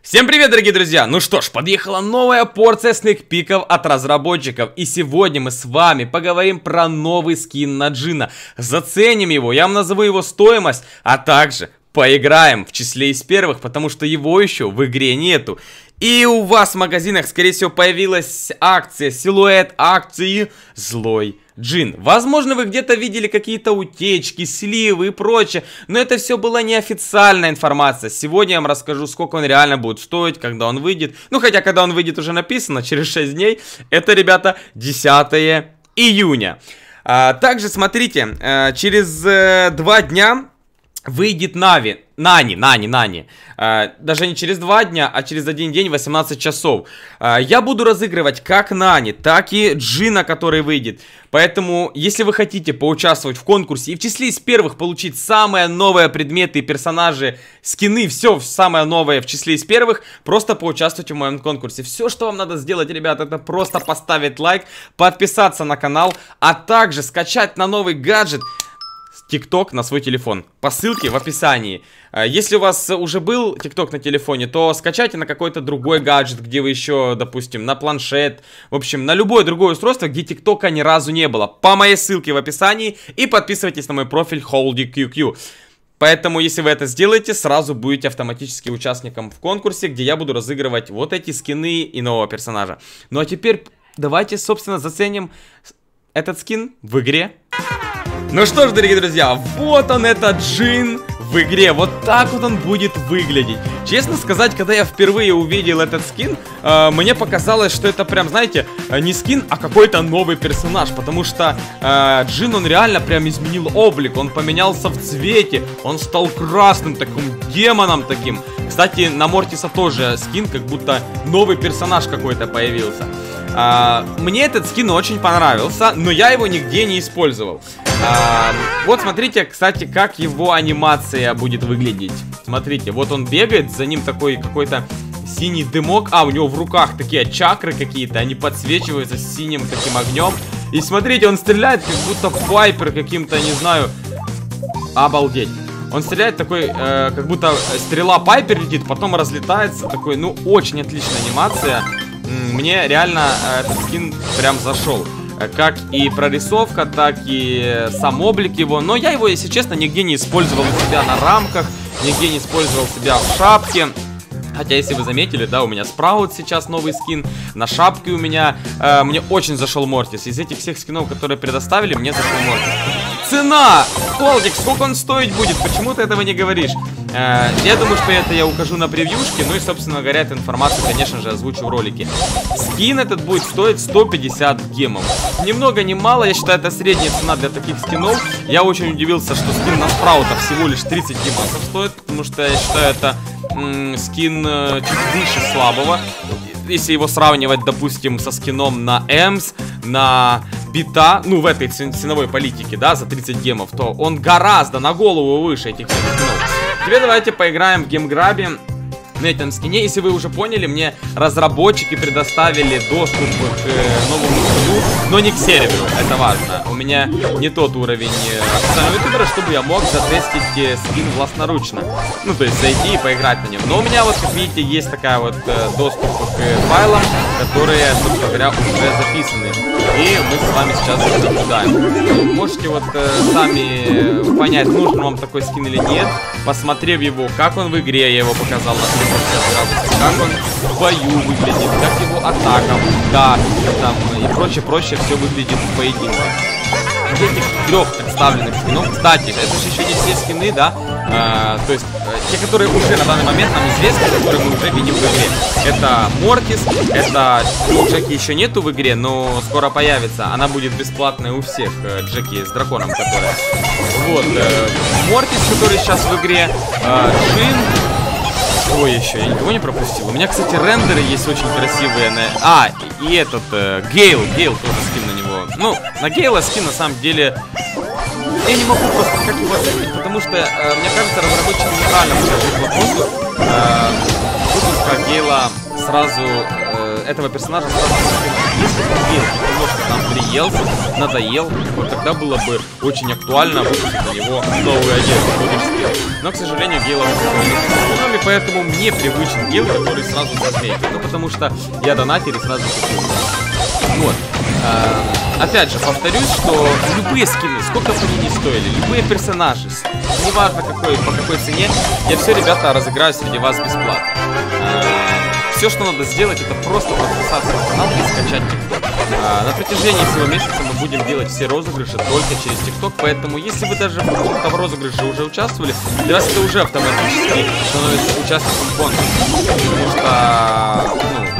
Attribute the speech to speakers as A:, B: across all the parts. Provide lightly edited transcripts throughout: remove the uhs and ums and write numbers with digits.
A: Всем привет, дорогие друзья! Ну что ж, подъехала новая порция снэкпиков от разработчиков. И сегодня мы с вами поговорим про новый скин на Джина. Заценим его, я вам назову его стоимость, а также поиграем в числе из первых, потому что его еще в игре нету. И у вас в магазинах, скорее всего, появилась акция, силуэт акции «Злой Джин». Возможно, вы где-то видели какие-то утечки, сливы и прочее, но это все была неофициальная информация. Сегодня я вам расскажу, сколько он реально будет стоить, когда он выйдет. Ну, хотя, когда он выйдет, уже написано, через 6 дней. Это, ребята, 10 июня. Также, смотрите, через 2 дня выйдет Нани. Даже не через 2 дня, а через 1 день, 18 часов. Я буду разыгрывать как Нани, так и Джина, который выйдет. Поэтому, если вы хотите поучаствовать в конкурсе и в числе из первых получить самые новые предметы, персонажи, скины, все самое новое в числе из первых, просто поучаствуйте в моем конкурсе. Все, что вам надо сделать, ребята, это просто поставить лайк, подписаться на канал, а также скачать на новый гаджет TikTok на свой телефон. По ссылке в описании. Если у вас уже был TikTok на телефоне, то скачайте на какой-то другой гаджет, где вы еще, допустим, на планшет. В общем, на любое другое устройство, где TikTok ни разу не было. По моей ссылке в описании. И подписывайтесь на мой профиль HoldyQQ. Поэтому, если вы это сделаете, сразу будете автоматически участником в конкурсе, где я буду разыгрывать вот эти скины и нового персонажа. Ну а теперь давайте, собственно, заценим этот скин в игре. Ну что ж, дорогие друзья, вот он, этот Джин в игре. Вот так вот он будет выглядеть. Честно сказать, когда я впервые увидел этот скин, мне показалось, что это прям, знаете, не скин, а какой-то новый персонаж. Потому что Джин, он реально прям изменил облик. Он поменялся в цвете. Он стал красным, таким демоном таким. Кстати, на Мортиса тоже скин, как будто новый персонаж какой-то появился. Мне этот скин очень понравился, но я его нигде не использовал. Вот смотрите, кстати, как его анимация будет выглядеть. Смотрите, вот он бегает, за ним такой какой-то синий дымок. У него в руках такие чакры какие-то, они подсвечиваются синим таким огнем. И смотрите, он стреляет, как будто Пайпер каким-то, не знаю. Обалдеть. Он стреляет такой, как будто стрела Пайпер летит, потом разлетается. Такой, ну, очень отличная анимация. Мне реально этот скин прям зашел. Как и прорисовка, так и сам облик его. Но я его, если честно, нигде не использовал у себя на рамках. Нигде не использовал себя в шапке. Хотя, если вы заметили, да, у меня Спраут сейчас новый скин. На шапке у меня, мне очень зашел Мортис. Из этих всех скинов, которые предоставили, мне зашел Мортис. Цена! Холдик, сколько он стоить будет? Почему ты этого не говоришь? Я думаю, что это я укажу на превьюшке. Ну и, собственно говоря, эту информацию, конечно же, озвучу в ролике. Скин этот будет стоить 150 гемов. Ни много ни мало, я считаю, это средняя цена для таких скинов. Я очень удивился, что скин на Спраута всего лишь 30 гемов стоит. Потому что я считаю, это скин чуть выше слабого. Если его сравнивать, допустим, со скином на Эмс, на Бита, ну, в этой ценовой политике, да, за 30 гемов, то он гораздо на голову выше этих скинов. Теперь давайте поиграем в геймграбе на этом скине. Если вы уже поняли, мне разработчики предоставили доступ к новому скину, но не к серверу, это важно. У меня не тот уровень официального ютубера, чтобы я мог затестить скин властноручно. Ну, то есть зайти и поиграть на нем. Но у меня вот, как видите, есть такая вот доступ к файлам, которые, собственно говоря, уже записаны. И мы с вами сейчас их наблюдаем. Можете вот сами понять, нужен вам такой скин или нет, посмотрев его, как он в игре, я его показал на 360 градусов, как он в бою выглядит, как его атака, да, там, и прочее, все выглядит в поединке. Этих 3 представленных скинов, кстати, это же еще не все скины, да, то есть те, которые уже на данный момент нам известны, которые мы уже видим в игре. Это Мортис, это Джеки еще нету в игре, но скоро появится. Она будет бесплатная у всех, Джеки с драконом, которая. Вот, Мортис, который сейчас в игре, Джин. Ой, еще я никого не пропустил. У меня, кстати, рендеры есть очень красивые. И этот Гейл тоже скин на него. Ну, на Гейла скин на самом деле я не могу просто как его оценить, потому что, мне кажется, разработчики неправильно подошли к вопросу выпуска Гейла сразу этого персонажа сразу. Если бы Гейл немножко там приелся, надоел, вот тогда было бы очень актуально выпустить на него новую одежду, но, к сожалению, Гейла не, поэтому мне привычен Гейл, который сразу за змейкой. Ну, потому что я донатер и сразу купил. Вот. Опять же, повторюсь, что любые скины, сколько бы они ни стоили, любые персонажи, неважно по какой цене, я все, ребята, разыграю среди вас бесплатно. Все, что надо сделать, это просто подписаться на канал и скачать TikTok. На протяжении всего месяца мы будем делать все розыгрыши только через TikTok, поэтому если вы даже в розыгрыше уже участвовали, для вас это уже автоматически становится участником конкурса. Потому что,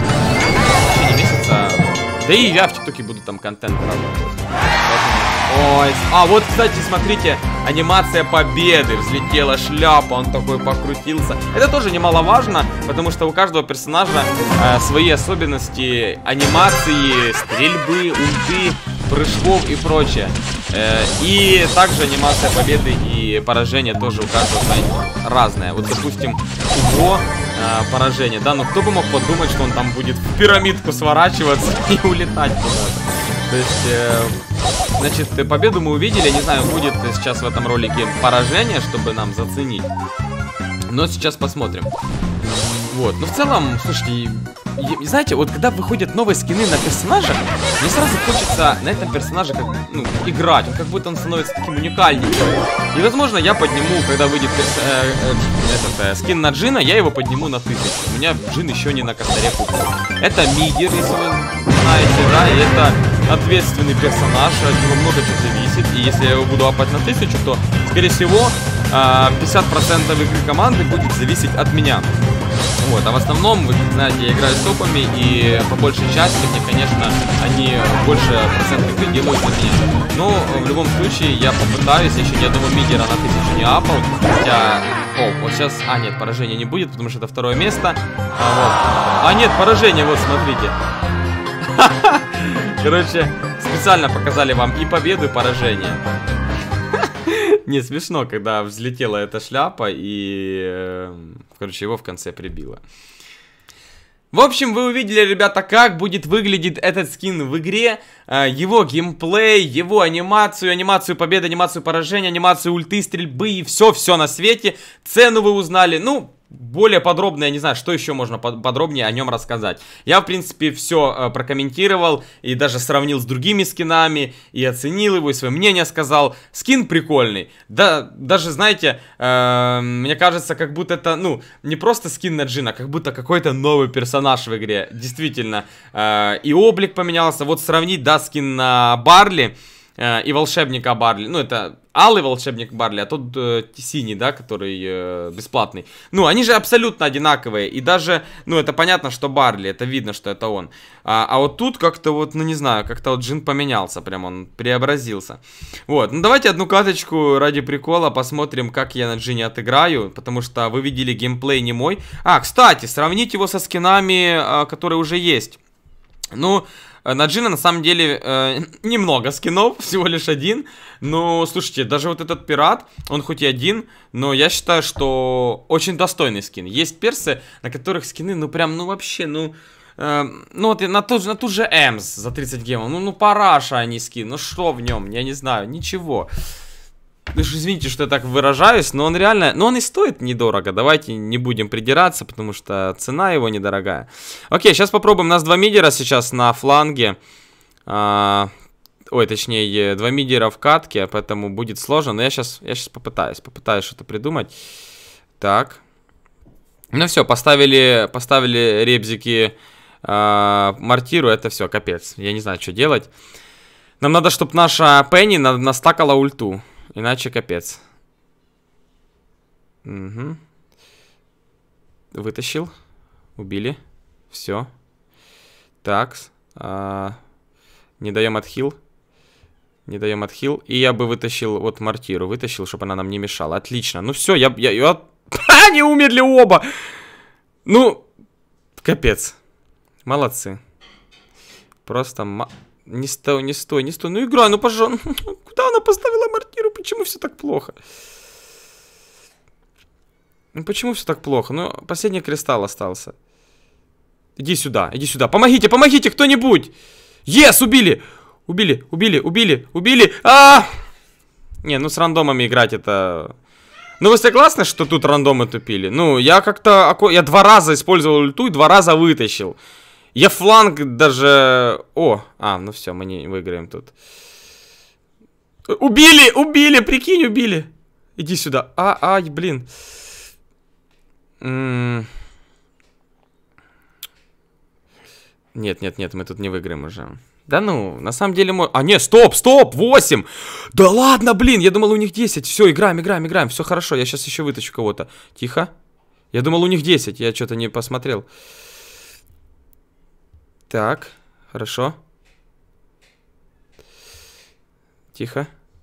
A: в течение месяца, да и я в ТикТоке буду там контент делать. Ой, вот, кстати, смотрите, анимация победы, взлетела шляпа, он такой покрутился. Это тоже немаловажно, потому что у каждого персонажа свои особенности анимации, стрельбы, ульты, прыжков и прочее. И также анимация победы и поражения тоже у каждого разная. Вот, допустим, его поражение, да, но кто бы мог подумать, что он там будет в пирамидку сворачиваться и улетать куда-то. То есть, значит, победу мы увидели. Я не знаю, будет сейчас в этом ролике поражение, чтобы нам заценить. Но сейчас посмотрим. Вот, ну в целом, слушайте, знаете, вот когда выходят новые скины на персонажах, мне сразу хочется на этом персонаже играть, как будто он становится таким уникальнейшим. И возможно я подниму, когда выйдет скин на Джина, я его подниму на 1000. У меня Джин еще не на косаре куплен. Это мидер, если вы знаете, да, и это ответственный персонаж, от него много чего зависит. И если я его буду апать на 1000, то, скорее всего, 50% игры команды будет зависеть от меня. Вот, а в основном, вы знаете, я играю с топами, и по большей части мне, конечно, они больше процентов игры делают за меня. Но в любом случае я попытаюсь, я еще ни одного мидера на 1000 не апал. Хотя, вот сейчас, нет, поражения не будет, потому что это второе место. Нет, поражение, вот, смотрите. Короче, специально показали вам и победу, и поражение. Не, смешно, когда взлетела эта шляпа и, короче, его в конце прибило. В общем, вы увидели, ребята, как будет выглядеть этот скин в игре. Его геймплей, его анимацию победы, анимацию поражения, анимацию ульты, стрельбы и все на свете. Цену вы узнали, ну... Более подробно, я не знаю, что еще можно подробнее о нем рассказать. Я, в принципе, все прокомментировал и даже сравнил с другими скинами, и оценил его, и свое мнение сказал. Скин прикольный. Да, даже, знаете, мне кажется, как будто это, не просто скин на Джина, как будто какой-то новый персонаж в игре. Действительно. И облик поменялся. Вот сравнить, да, скин на Барли и волшебника Барли. Ну, это алый волшебник Барли, а тот синий, да, который бесплатный. Ну, они же абсолютно одинаковые. И даже, это понятно, что Барли, это видно, что это он. А вот тут как-то вот, не знаю, как-то вот Джин поменялся, прям он преобразился. Вот, давайте одну каточку ради прикола посмотрим, как я на Джине отыграю. Потому что вы видели геймплей не мой. Кстати, сравнить его со скинами, которые уже есть. Ну... На Джина на самом деле немного скинов, всего лишь один. Но, слушайте, даже вот этот пират, он хоть и один, но я считаю, что очень достойный скин. Есть персы, на которых скины, вообще, вот на ту же Эмс за 30 гемов. Параша они скин, что в нем, я не знаю, ничего. Извините, что я так выражаюсь, но он реально... он и стоит недорого. Давайте не будем придираться, потому что цена его недорогая. Окей, сейчас попробуем. У нас два мидера сейчас на фланге. Точнее, два мидера в катке, поэтому будет сложно. Но я сейчас попытаюсь что-то придумать. Так. Ну все, поставили ребзики мортиру. Это все, капец. Я не знаю, что делать. Нам надо, чтобы наша Пенни настакала ульту. Иначе капец. Угу. Вытащил. Убили. Все. Так. Не даем отхил. Не даем отхил. И я бы вытащил вот мортиру. Вытащил, чтобы она нам не мешала. Отлично. Ну все, я... Они умерли оба! Капец. Молодцы. Просто... Не стой. Ну игра, пожалуйста. Куда она поставила мортиру? Почему все так плохо? Почему все так плохо? Последний кристалл остался. Иди сюда, иди сюда. Помогите, помогите, кто-нибудь. Ес, убили. Убили, убили, убили, убили. Не, ну с рандомами играть это... Ну вы согласны, что тут рандомы тупили? Ну, я как-то... Я 2 раза использовал ульту и 2 раза вытащил. Я фланг даже... ну все, мы не выиграем тут. Убили, убили, прикинь, убили. Иди сюда. Блин. Нет, нет, нет, мы тут не выиграем уже. Да ну, на самом деле... нет, стоп, 8! Да ладно, блин, я думал у них 10. Все, играем, играем, играем, все хорошо. Я сейчас еще вытащу кого-то. Тихо. Я думал у них 10, я что-то не посмотрел. Так, хорошо. Тихо.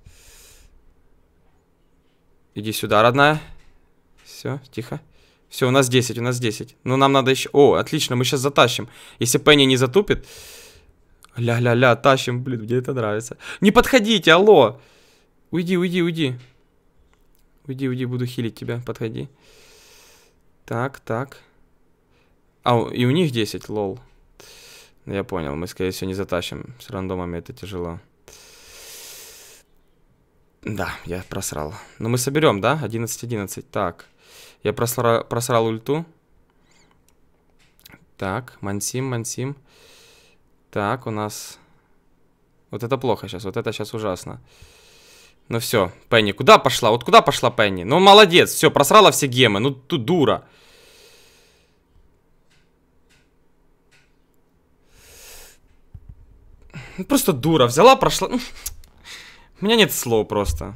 A: Иди сюда, родная. Все, тихо. Все, у нас 10, у нас 10. Ну, нам надо еще... отлично, мы сейчас затащим. Если Пенни не затупит... Ля-ля-ля, тащим, блин, мне это нравится. Не подходите, алло. Уйди, уйди, уйди. Уйди, уйди, буду хилить тебя, подходи. Так, так. И у них 10, лол. Я понял, мы, скорее всего, не затащим. С рандомами это тяжело. Да, я просрал. Но мы соберем, да? 11-11. Так. Я просрал ульту. Так, Мансим, Мансим. Так, у нас... Вот это плохо сейчас, вот это сейчас ужасно. Ну все, Пенни, куда пошла? Вот куда пошла Пенни? Ну молодец, все, просрала все гемы, ну тут дура. Просто дура, взяла, прошла. У меня нет слов просто.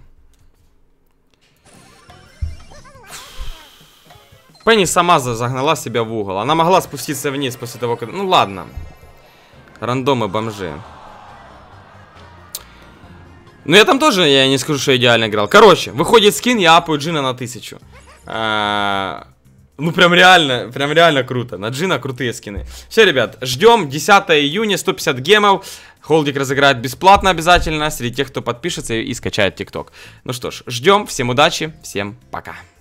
A: Пенни сама загнала себя в угол. Она могла спуститься вниз после того, как... Ну ладно. Рандомы бомжи. Ну я там тоже, я не скажу, что идеально играл. Короче, выходит скин, я апаю Джина на 1000. Ну прям реально круто. На Джина крутые скины. Все, ребят, ждем 10 июня, 150 гемов. Холдик разыграет бесплатно обязательно среди тех, кто подпишется и скачает ТикТок. Ну что ж, ждем, всем удачи, всем пока.